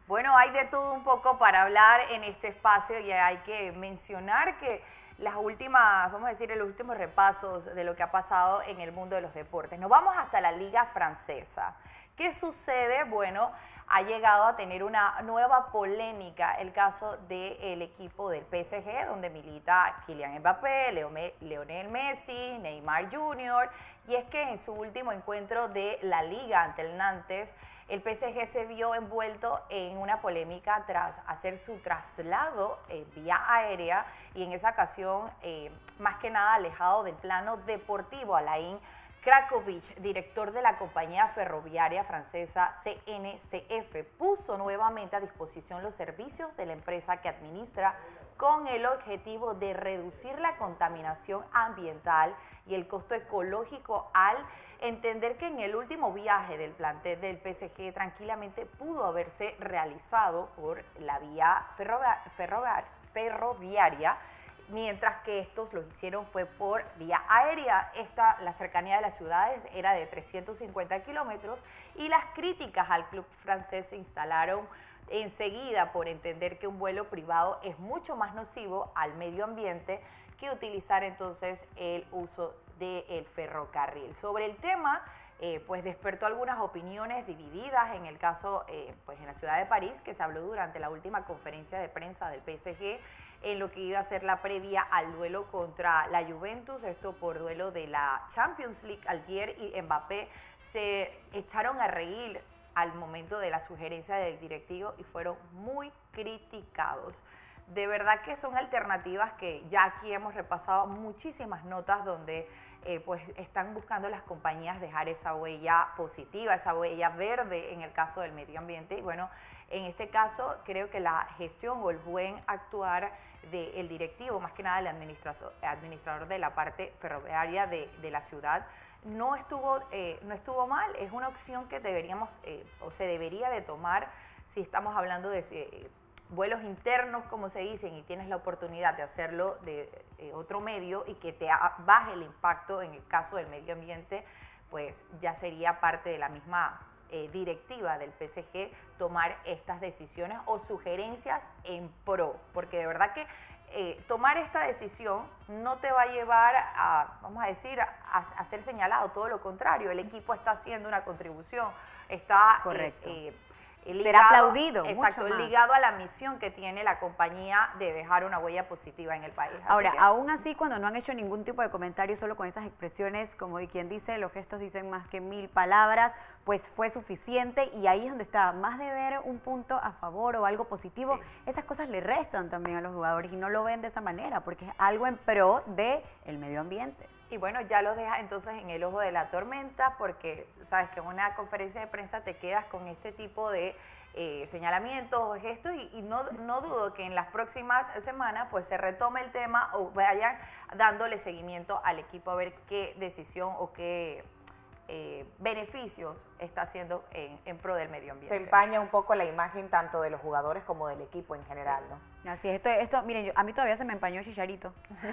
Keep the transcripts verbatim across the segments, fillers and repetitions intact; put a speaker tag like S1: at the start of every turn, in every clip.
S1: Bueno, hay de todo un poco para hablar en este espacio y hay que mencionar que las últimas, vamos a decir, los últimos repasos de lo que ha pasado en el mundo de los deportes. Nos vamos hasta la Liga Francesa. ¿Qué sucede? Bueno, ha llegado a tener una nueva polémica el caso del equipo del P S G, donde milita Kylian Mbappé, Lionel Messi, Neymar junior Y es que en su último encuentro de la Liga ante el Nantes, el P S G se vio envuelto en una polémica tras hacer su traslado eh, vía aérea y en esa ocasión, eh, más que nada alejado del plano deportivo. Alain Cracovich, director de la compañía ferroviaria francesa C N C F, puso nuevamente a disposición los servicios de la empresa que administra con el objetivo de reducir la contaminación ambiental y el costo ecológico al entender que en el último viaje del plantel del P S G tranquilamente pudo haberse realizado por la vía ferroviaria, ferroviaria, ferroviaria mientras que estos lo hicieron fue por vía aérea. Esta, la cercanía de las ciudades era de trescientos cincuenta kilómetros y las críticas al club francés se instalaron enseguida por entender que un vuelo privado es mucho más nocivo al medio ambiente que utilizar entonces el uso del ferrocarril. Sobre el tema, eh, pues despertó algunas opiniones divididas en el caso, eh, pues en la ciudad de París, que se habló durante la última conferencia de prensa del P S G, en lo que iba a ser la previa al duelo contra la Juventus, esto por duelo de la Champions League. Altier y Mbappé se echaron a reír al momento de la sugerencia del directivo y fueron muy criticados. De verdad que son alternativas que ya aquí hemos repasado muchísimas notas donde eh, pues están buscando las compañías dejar esa huella positiva, esa huella verde en el caso del medio ambiente. Y bueno, en este caso creo que la gestión o el buen actuar del directivo, más que nada el administrador, administrador de la parte ferroviaria de, de la ciudad, no estuvo, eh, no estuvo mal. Es una opción que deberíamos eh, o se debería de tomar si estamos hablando de eh, vuelos internos, como se dicen, y tienes la oportunidad de hacerlo de eh, otro medio y que te baje el impacto en el caso del medio ambiente, pues ya sería parte de la misma eh, directiva del P S G tomar estas decisiones o sugerencias en pro, porque de verdad que Eh, tomar esta decisión no te va a llevar a, vamos a decir, a, a ser señalado, todo lo contrario. El equipo está haciendo una contribución, está
S2: correcto.
S1: Eh, eh, ligado,
S2: será aplaudido.
S1: Exacto,
S2: mucho más.
S1: ligado a la misión que tiene la compañía de dejar una huella positiva en el país. Así
S2: Ahora,
S1: que,
S2: aún así, cuando no han hecho ningún tipo de comentario, solo con esas expresiones, como de quien dice, los gestos dicen más que mil palabras, pues fue suficiente y ahí es donde está, más de ver un punto a favor o algo positivo, sí. Esas cosas le restan también a los jugadores y no lo ven de esa manera, porque es algo en pro del medio ambiente.
S1: Y bueno, ya los dejas entonces en el ojo de la tormenta, porque sabes que en una conferencia de prensa te quedas con este tipo de eh, señalamientos o gestos y, y no, no dudo que en las próximas semanas pues se retome el tema o vayan dándole seguimiento al equipo a ver qué decisión o qué eh, beneficios está haciendo en, en pro del medio ambiente.
S3: Se empaña un poco la imagen tanto de los jugadores como del equipo en general, ¿no?
S2: Así es, esto, esto miren, yo, a mí todavía se me empañó el Chicharito.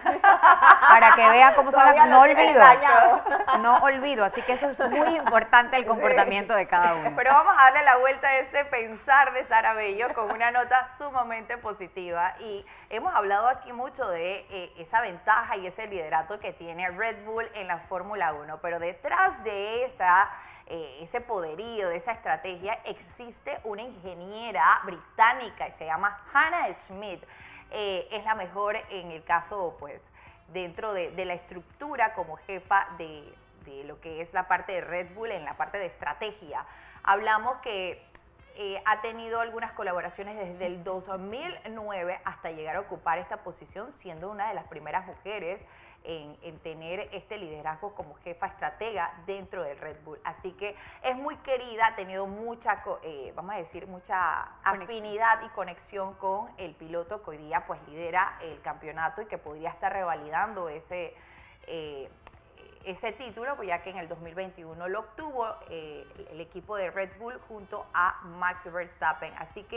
S2: Para que vean cómo son las... No olvido, no olvido, así que eso es muy importante el comportamiento sí. de cada uno.
S1: Pero vamos a darle la vuelta a ese pensar de Sara Bello con una nota sumamente positiva y hemos hablado aquí mucho de eh, esa ventaja y ese liderato que tiene Red Bull en la Fórmula uno, pero detrás de esa... Eh, ese poderío, de esa estrategia, existe una ingeniera británica y se llama Hannah Smith. Eh, es la mejor en el caso, pues, dentro de, de la estructura como jefa de, de lo que es la parte de Red Bull en la parte de estrategia. Hablamos que eh, ha tenido algunas colaboraciones desde el dos mil nueve hasta llegar a ocupar esta posición, siendo una de las primeras mujeres En, en tener este liderazgo como jefa estratega dentro del Red Bull. Así que es muy querida, ha tenido mucha, eh, vamos a decir, mucha afinidad y conexión con el piloto que hoy día pues lidera el campeonato y que podría estar revalidando ese, eh, ese título, pues ya que en el dos mil veintiuno lo obtuvo eh, el equipo de Red Bull junto a Max Verstappen. Así que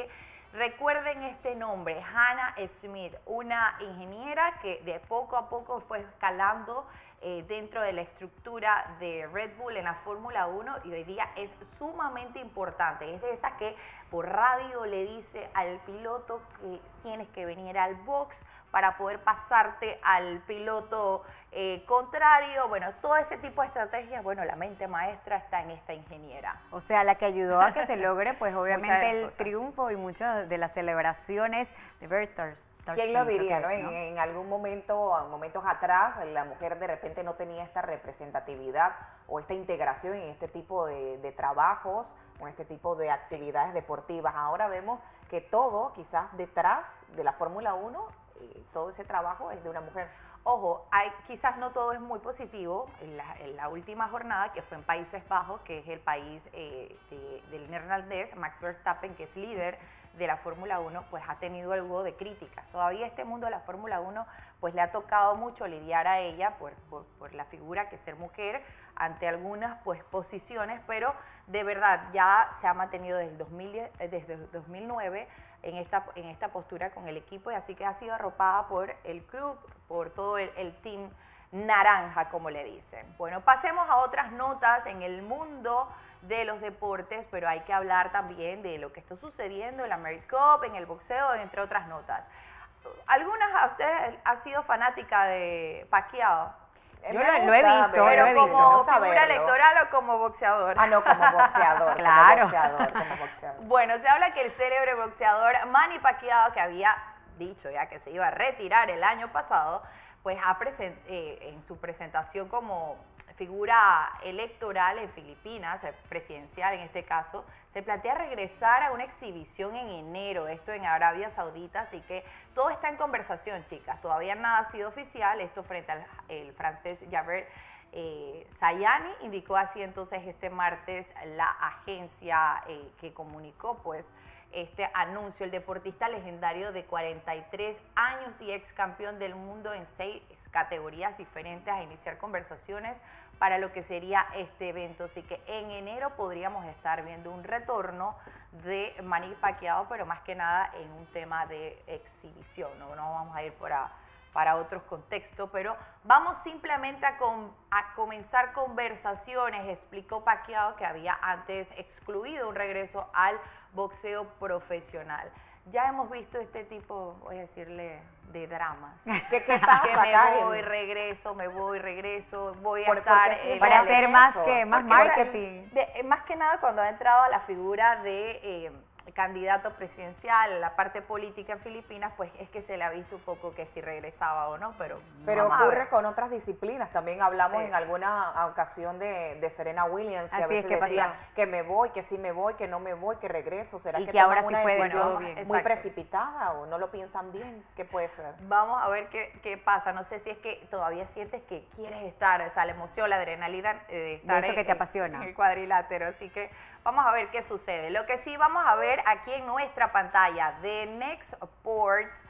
S1: Recuerden este nombre, Hannah Smith, una ingeniera que de poco a poco fue escalando eh, dentro de la estructura de Red Bull en la Fórmula uno y hoy día es sumamente importante. Es de esas que por radio le dice al piloto que tienes que venir al box para poder pasarte al piloto eh, contrario. Bueno, todo ese tipo de estrategias, bueno, la mente maestra está en esta ingeniera.
S2: O sea, la que ayudó a que se logre, pues obviamente el
S1: cosas.
S2: triunfo y muchas de las celebraciones de Verstappen.
S3: ¿Quién lo diría,
S2: creo
S3: no?
S2: que es,
S3: En,
S2: ¿no?
S3: en algún momento, en momentos atrás, la mujer de repente no tenía esta representatividad o esta integración en este tipo de, de trabajos o en este tipo de actividades deportivas. Ahora vemos que todo, quizás detrás de la Fórmula uno, eh, todo ese trabajo es de una mujer.
S1: Ojo, hay, quizás no todo es muy positivo. En la, en la última jornada, que fue en Países Bajos, que es el país eh, de, del neerlandés, Max Verstappen, que es líder de la Fórmula uno, pues ha tenido algo de críticas. Todavía este mundo de la Fórmula uno, pues le ha tocado mucho lidiar a ella por, por, por la figura que es ser mujer ante algunas pues posiciones, pero de verdad ya se ha mantenido desde el dos mil diez, desde el dos mil nueve en esta, en esta postura con el equipo, y así que ha sido arropada por el club, por todo el, el team naranja, como le dicen. Bueno, pasemos a otras notas en el mundo de los deportes, pero hay que hablar también de lo que está sucediendo en la AmeriCup, en el boxeo, entre otras notas. ¿Algunas a ustedes ha sido fanática de Pacquiao?
S2: Yo lo, lo he visto,
S1: Pero
S2: lo he visto.
S1: como figura electoral o como boxeador.
S3: Ah, no, como boxeador.
S2: Claro.
S3: Como boxeador, como boxeador.
S1: Bueno, se habla que el célebre boxeador Manny Pacquiao, que había dicho ya que se iba a retirar el año pasado, pues ha present, eh, en su presentación como figura electoral en Filipinas, presidencial en este caso, se plantea regresar a una exhibición en enero, esto en Arabia Saudita, así que todo está en conversación, chicas. Todavía nada ha sido oficial, esto frente al el francés Javier eh, Sayani, indicó así entonces este martes la agencia eh, que comunicó pues este anuncio. El deportista legendario de cuarenta y tres años y ex campeón del mundo en seis categorías diferentes a iniciar conversaciones para lo que sería este evento. Así que en enero podríamos estar viendo un retorno de Manny Pacquiao, pero más que nada en un tema de exhibición. No, no vamos a ir por a, para otros contextos, pero vamos simplemente a, com, a comenzar conversaciones. Explicó Pacquiao que había antes excluido un regreso al boxeo profesional. Ya hemos visto este tipo, voy a decirle, de dramas.
S3: ¿Qué, qué pasa,
S1: que me
S3: Karen?
S1: voy, regreso, me voy, regreso, voy a
S3: Por-
S1: estar...
S3: porque sí,
S1: eh,
S2: Para
S3: vale
S2: hacer
S3: eso.
S2: más que más
S1: porque, o sea,
S2: marketing.
S1: de- eh, más que nada cuando ha entrado a la figura de eh, candidato presidencial, la parte política en Filipinas, pues es que se le ha visto un poco que si regresaba o no, pero
S3: Pero
S1: vamos a
S3: ocurre
S1: ver.
S3: con otras disciplinas. También hablamos
S1: Sí.
S3: en alguna ocasión de, de Serena Williams, que
S2: Así
S3: a
S2: es,
S3: veces
S2: que
S3: decía
S2: pasó.
S3: que me voy, que sí me voy, que no me voy, que regreso. ¿Será
S2: Y
S3: que,
S2: que ahora
S3: toman
S2: sí
S3: una
S2: puede
S3: decisión
S2: todo bien.
S3: muy
S1: Exacto.
S3: precipitada o no lo piensan bien? ¿Qué puede ser?
S1: Vamos a ver qué, qué pasa. No sé si es que todavía sientes que quieres estar, o sea, la emoción, la adrenalina eh, de estar
S2: eso que
S1: en-
S2: te apasiona.
S1: en el cuadrilátero. Así que vamos a ver qué sucede. Lo que sí vamos a ver aquí en nuestra pantalla de Next Sports,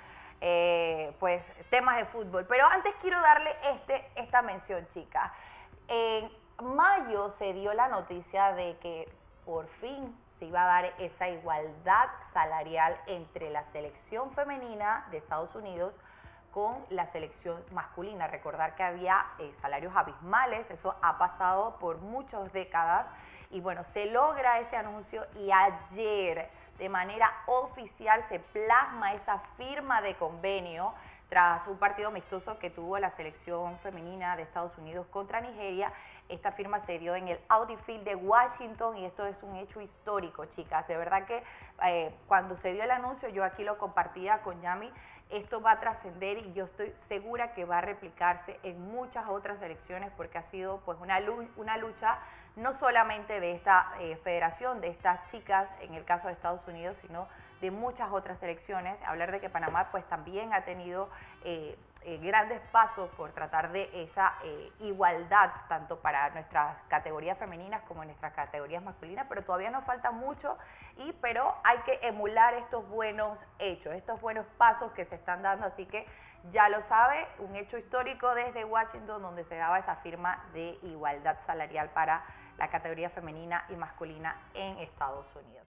S1: eh, pues temas de fútbol. Pero antes quiero darle este, esta mención, chicas. En mayo se dio la noticia de que por fin se iba a dar esa igualdad salarial entre la selección femenina de Estados Unidos con la selección masculina. Recordar que había eh, salarios abismales, eso ha pasado por muchas décadas y bueno, se logra ese anuncio y ayer de manera oficial se plasma esa firma de convenio tras un partido amistoso que tuvo la selección femenina de Estados Unidos contra Nigeria. Esta firma se dio en el Audi Field de Washington y esto es un hecho histórico, chicas. De verdad que eh, cuando se dio el anuncio, yo aquí lo compartía con Yami, esto va a trascender y yo estoy segura que va a replicarse en muchas otras selecciones porque ha sido pues una, una lucha no solamente de esta eh, federación, de estas chicas, en el caso de Estados Unidos, sino de muchas otras selecciones. Hablar de que Panamá pues también ha tenido eh, eh, grandes pasos por tratar de esa eh, igualdad, tanto para nuestras categorías femeninas como nuestras categorías masculinas, pero todavía nos falta mucho, y, pero hay que emular estos buenos hechos, estos buenos pasos que se están dando, así que ya lo sabe, un hecho histórico desde Washington donde se daba esa firma de igualdad salarial para la categoría femenina y masculina en Estados Unidos.